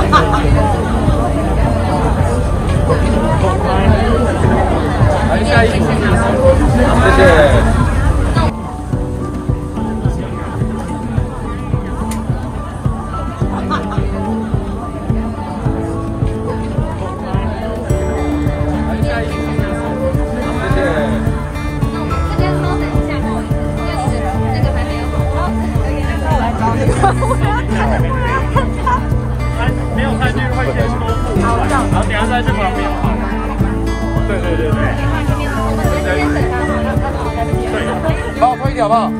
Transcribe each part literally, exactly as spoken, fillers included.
来下一组，谢谢。 没有餐具会先多付款，然后等下在这旁边跑。对对对对。对。 帮我推一点好不好？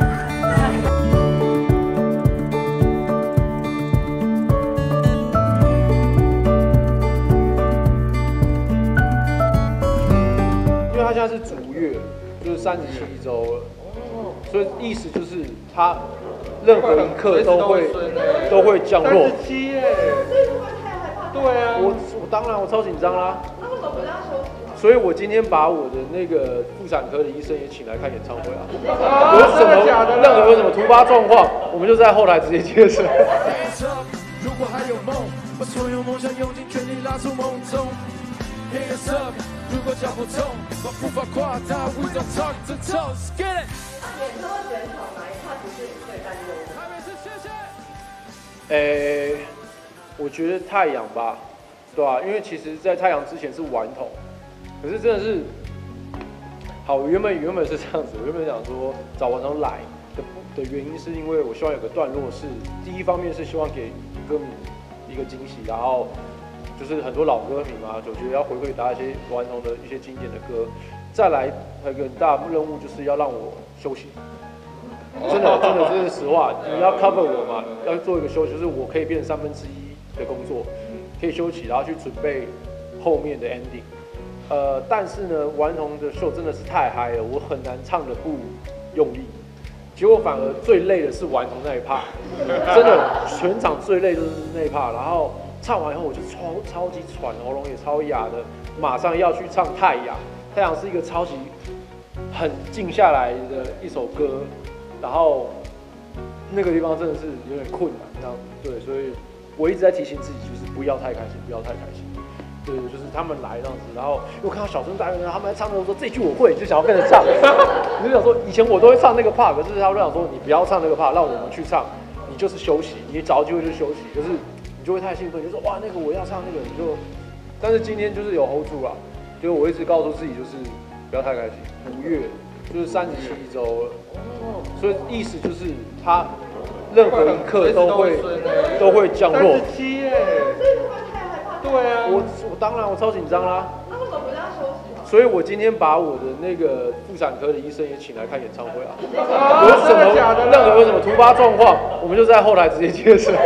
因为他现在是足月，就是三十七周了，所以意思就是他任何一刻都会都会降落。 三十七耶！对啊， 我我当然我超紧张啦。那为什么不让他休息？所以我今天把我的那个妇产科的医生也请来看演唱会啊。有什么任何有什么突发状况，我们就在后台直接接生。如果还有梦，把所有梦想用尽全力拉出梦中。Hands up， 如果脚不痛，把步伐跨大 ，We don't talk to toes，Get it。演唱会选手哪一 part 是最担忧的？台北市谢谢。诶，我觉得太阳吧，对吧、啊？因为其实，在太阳之前是顽童，可是真的是，好，我原本原本是这样子，我原本想说找顽童来的的原因，是因为我希望有个段落是，第一方面是希望给歌迷一个惊喜，然后就是很多老歌迷嘛，就觉得要回馈大家一些顽童的一些经典的歌。再来还有一个很大的任务，就是要让我休息。真的，真的，这是实话。你要 cover 我嘛，要做一个休息，就是我可以变成三分之一的工作，可以休息，然后去准备后面的 ending。呃，但是呢，顽童的秀真的是太嗨了，我很难唱的不用力。结果反而最累的是顽童那一 part， 真的全场最累就是那一 part。然后唱完以后，我就超超级喘，喉咙也超哑的，马上要去唱太阳。太阳是一个超级很静下来的一首歌，然后那个地方真的是有点困难，这样子。对，所以我一直在提醒自己，就是不要太开心，不要太开心。对，就是他们来这样子，然后我看到小声大人他们在唱的时候说这句我会，就想要跟着唱。你就想说，以前我都会唱那个 part， 可是他们想说你不要唱那个 part， 让我们去唱，你就是休息，你找机会就休息。可是你就会太兴奋，你就说哇那个我要唱那个，你就，但是今天就是有 hold 住啊。就我一直告诉自己，就是不要太开心。五月就是三十七周了，所以意思就是他任何一刻都会都会降落。 三十七耶！对啊， 我我当然我超紧张啦。 那为什么不让他休息？ 所以我今天把我的那个妇产科的医生也请来看演唱会啊。有什么任何有什么突发状况，我们就在后台直接接生。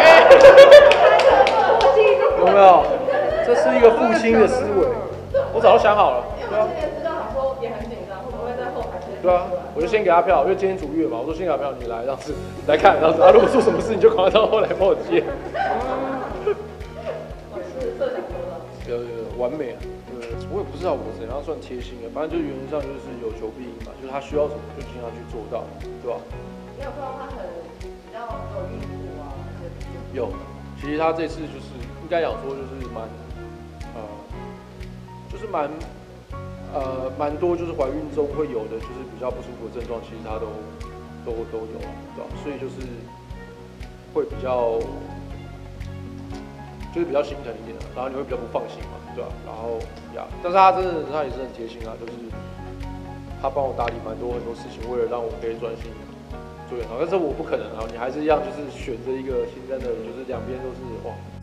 有没有？这是一个父亲的思维。我早就想好了。 因为我之前知道他说也很紧张，会不会在后台先？ 对啊，我就先给他票，因为今天主月嘛，我说先给他票，你来这样子来看，这样子啊，如果出什么事你就赶快到后来帮我接。 是设想多了。 有有有，完美啊！对，我也不知道我怎样算贴心的，反正就是原则上就是有求必应嘛，就是他需要什么就尽量去做到，对吧？ 你有看到他很比较有孕妇啊那些？ 有，其实他这次就是应该讲说就是蛮呃。就是蛮，呃，蛮多就是怀孕中会有的，就是比较不舒服的症状，其实它都都都有，对吧？所以就是会比较，就是比较心疼一点，然后你会比较不放心嘛，对吧？然后呀，但是他真的他也是很贴心啊，就是他帮我打理蛮多很多事情，为了让我可以专心做演唱会，但是我不可能啊，你还是一样就是选择一个新生的，就是两边都是哇。